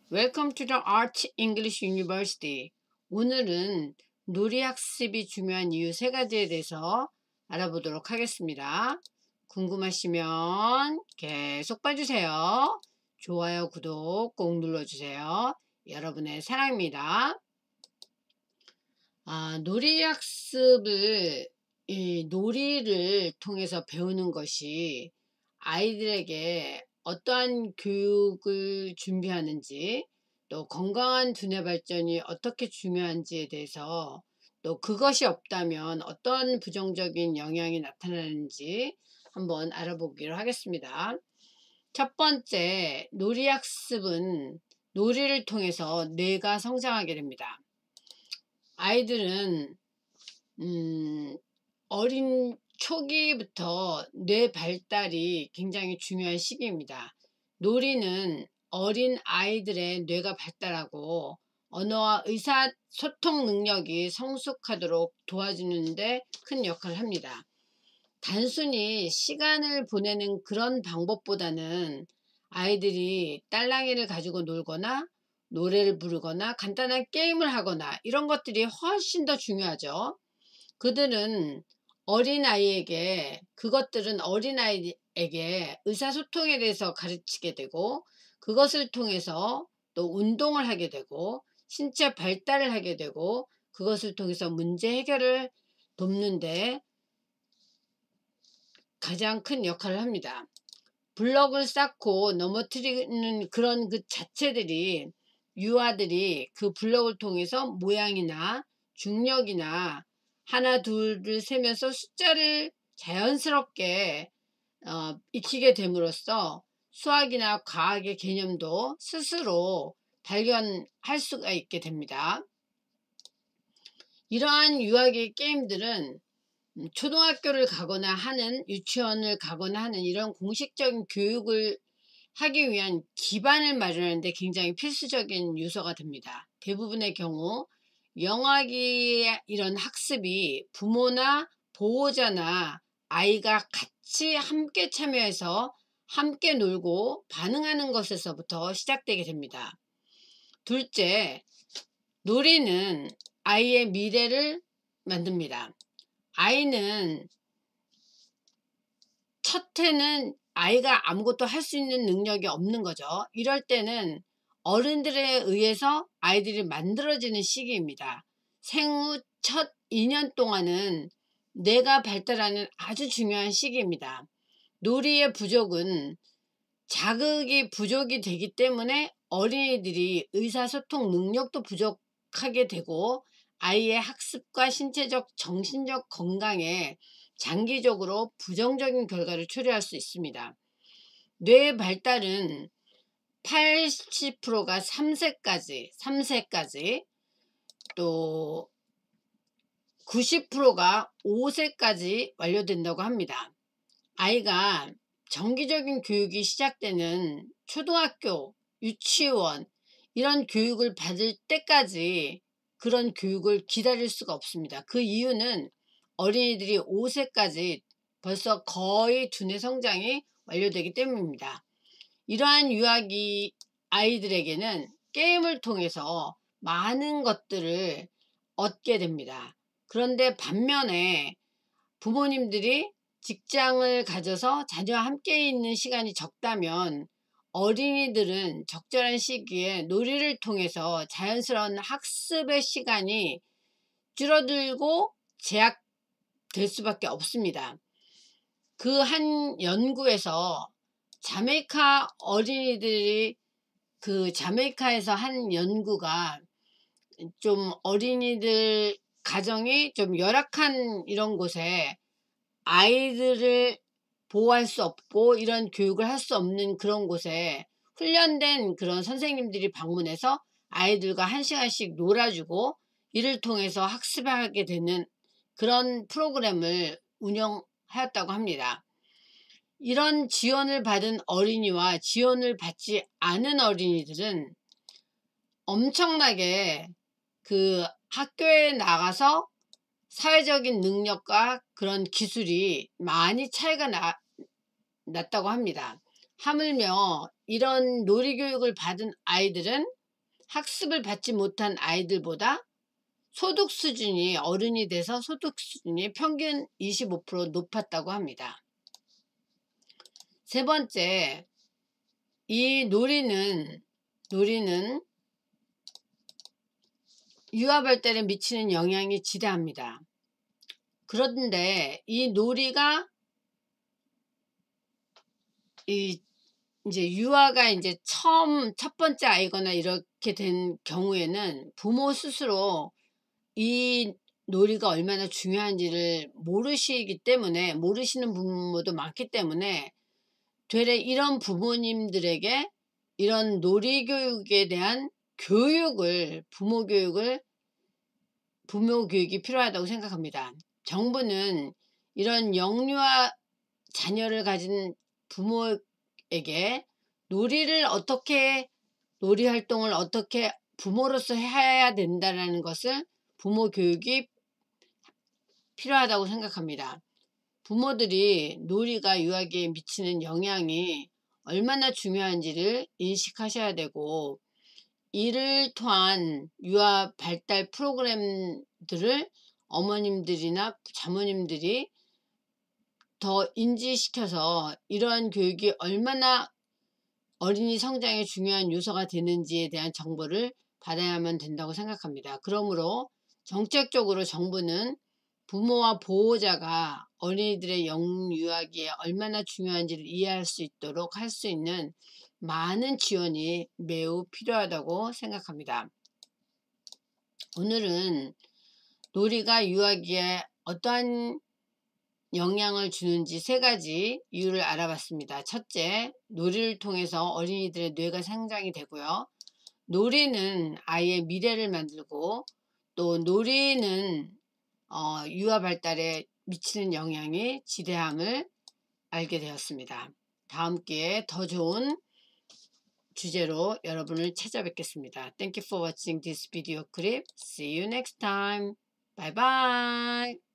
Welcome to the Art English University. 오늘은 놀이학습이 중요한 이유 세 가지에 대해서 알아보도록 하겠습니다. 궁금하시면 계속 봐주세요. 좋아요, 구독 꼭 눌러주세요. 여러분의 사랑입니다. 놀이학습을 놀이를 통해서 배우는 것이 아이들에게 어떠한 교육을 준비하는지, 또 건강한 두뇌 발전이 어떻게 중요한지에 대해서, 또 그것이 없다면 어떤 부정적인 영향이 나타나는지 한번 알아보기로 하겠습니다. 첫 번째, 놀이학습은 놀이를 통해서 뇌가 성장하게 됩니다. 아이들은 어린 초기부터 뇌 발달이 굉장히 중요한 시기입니다. 놀이는 어린 아이들의 뇌가 발달하고 언어와 의사소통 능력이 성숙하도록 도와주는 데 큰 역할을 합니다. 단순히 시간을 보내는 그런 방법보다는 아이들이 딸랑이를 가지고 놀거나 노래를 부르거나 간단한 게임을 하거나 이런 것들이 훨씬 더 중요하죠. 그것들은 어린아이에게 의사소통에 대해서 가르치게 되고, 그것을 통해서 또 운동을 하게 되고 신체 발달을 하게 되고, 그것을 통해서 문제 해결을 돕는데 가장 큰 역할을 합니다. 블럭을 쌓고 넘어뜨리는 그런 그 자체들이, 유아들이 그 블럭을 통해서 모양이나 중력이나 하나 둘을 세면서 숫자를 자연스럽게 익히게 됨으로써 수학이나 과학의 개념도 스스로 발견할 수가 있게 됩니다. 이러한 유아의 게임들은 초등학교를 가거나 하는, 유치원을 가거나 하는 이런 공식적인 교육을 하기 위한 기반을 마련하는 데 굉장히 필수적인 요소가 됩니다. 대부분의 경우 영악의 이런 학습이 부모나 보호자나 아이가 같이 함께 참여해서 함께 놀고 반응하는 것에서부터 시작되게 됩니다. 둘째, 놀이는 아이의 미래를 만듭니다. 아이는 첫 해는 아이가 아무것도 할 수 있는 능력이 없는 거죠. 이럴 때는 어른들에 의해서 아이들이 만들어지는 시기입니다. 생후 첫 2년 동안은 뇌가 발달하는 아주 중요한 시기입니다. 놀이의 부족은 자극이 부족이 되기 때문에 어린이들이 의사소통 능력도 부족하게 되고, 아이의 학습과 신체적, 정신적 건강에 장기적으로 부정적인 결과를 초래할 수 있습니다. 뇌 발달은 80%가 3세까지, 또 90%가 5세까지 완료된다고 합니다. 아이가 정기적인 교육이 시작되는 초등학교, 유치원 이런 교육을 받을 때까지 그런 교육을 기다릴 수가 없습니다. 그 이유는 어린이들이 5세까지 벌써 거의 두뇌 성장이 완료되기 때문입니다. 이러한 유아기 아이들에게는 게임을 통해서 많은 것들을 얻게 됩니다. 그런데 반면에 부모님들이 직장을 가져서 자녀와 함께 있는 시간이 적다면 어린이들은 적절한 시기에 놀이를 통해서 자연스러운 학습의 시간이 줄어들고 제약될 수밖에 없습니다. 그 한 연구에서 자메이카 어린이들이, 그 자메이카에서 한 연구가 좀 어린이들 가정이 좀 열악한 이런 곳에 아이들을 보호할 수 없고 이런 교육을 할 수 없는 그런 곳에 훈련된 그런 선생님들이 방문해서 아이들과 1시간씩 놀아주고 이를 통해서 학습하게 되는 그런 프로그램을 운영하였다고 합니다. 이런 지원을 받은 어린이와 지원을 받지 않은 어린이들은 엄청나게 그 학교에 나가서 사회적인 능력과 그런 기술이 많이 차이가 났다고 합니다. 하물며 이런 놀이교육을 받은 아이들은 학습을 받지 못한 아이들보다 소득 수준이 어른이 돼서 소득 수준이 평균 25% 높았다고 합니다. 세 번째, 이 놀이는 유아 발달에 미치는 영향이 지대합니다. 그런데 이 놀이가 이제 유아가 이제 첫 번째 아이거나 이렇게 된 경우에는 부모 스스로 이 놀이가 얼마나 중요한지를 모르시기 때문에, 모르시는 부모도 많기 때문에 되레 이런 부모님들에게 이런 놀이 교육에 대한 교육을, 부모 교육이 필요하다고 생각합니다. 정부는 이런 영유아 자녀를 가진 부모에게 놀이 활동을 어떻게 부모로서 해야 된다는 것을 부모 교육이 필요하다고 생각합니다. 부모들이 놀이가 유아기에 미치는 영향이 얼마나 중요한지를 인식하셔야 되고, 이를 통한 유아 발달 프로그램들을 어머님들이나 자모님들이 더 인지시켜서 이러한 교육이 얼마나 어린이 성장에 중요한 요소가 되는지에 대한 정보를 받아야만 된다고 생각합니다. 그러므로 정책적으로 정부는 부모와 보호자가 어린이들의 영유아기에 얼마나 중요한지를 이해할 수 있도록 할 수 있는 많은 지원이 매우 필요하다고 생각합니다. 오늘은 놀이가 유아기에 어떠한 영향을 주는지 세 가지 이유를 알아봤습니다. 첫째, 놀이를 통해서 어린이들의 뇌가 성장이 되고요. 놀이는 아이의 미래를 만들고, 또 놀이는 유아 발달에 미치는 영향이 지대함을 알게 되었습니다. 다음 기회에 더 좋은 주제로 여러분을 찾아뵙겠습니다. Thank you for watching this video clip. See you next time. Bye bye.